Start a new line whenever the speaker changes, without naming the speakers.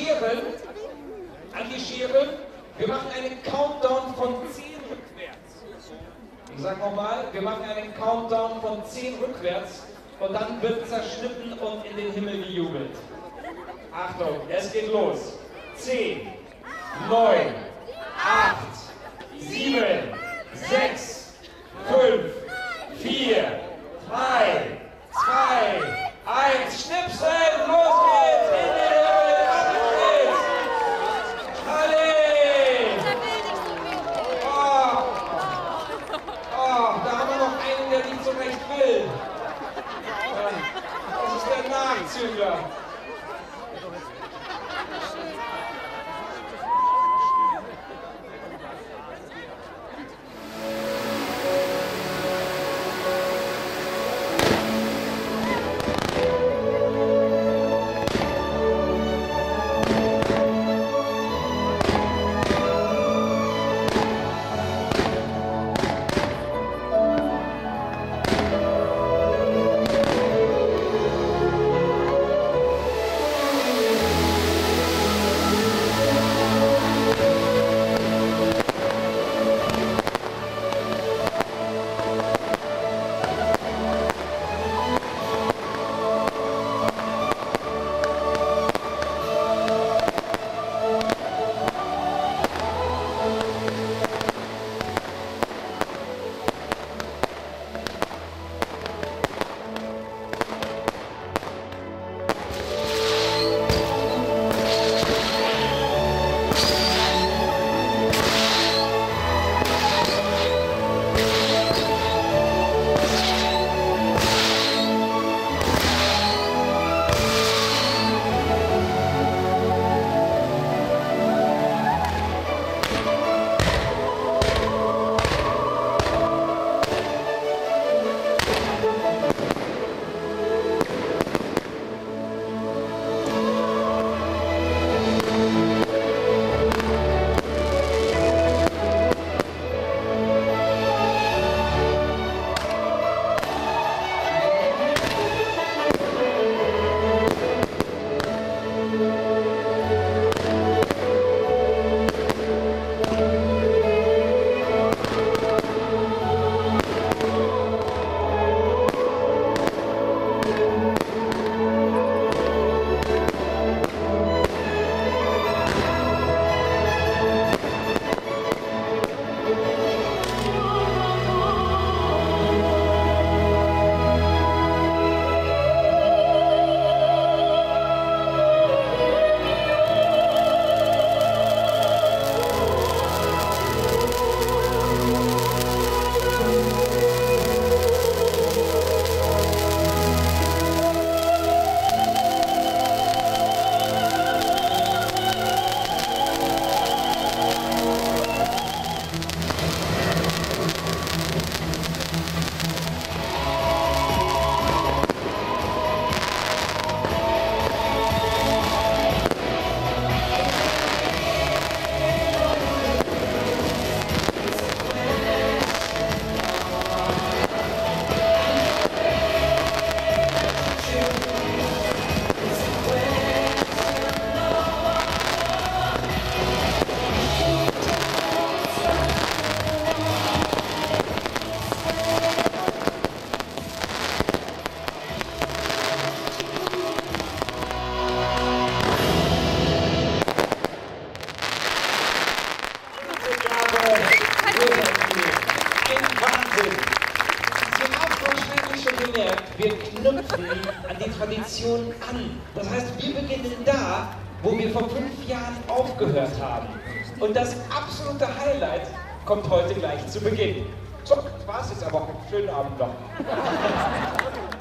An die Scheren. Wir machen einen Countdown von 10 rückwärts. Ich sag nochmal, wir machen einen Countdown von 10 rückwärts und dann wird zerschnitten und in den Himmel gejubelt. Achtung, es geht los. 10, 9, 8, 7, 6, 5, 4, 3, 2, 1, Schnipseln, los geht's! In den Himmel, ab geht's! Alle! Oh, da haben wir noch einen, der nicht so recht will. Das ist der Nachzügler. Wir knüpfen an die Tradition an. Das heißt, wir beginnen da, wo wir vor 5 Jahren aufgehört haben. Und das absolute Highlight kommt heute gleich zu Beginn. So, das war's jetzt aber auch. Schönen Abend noch.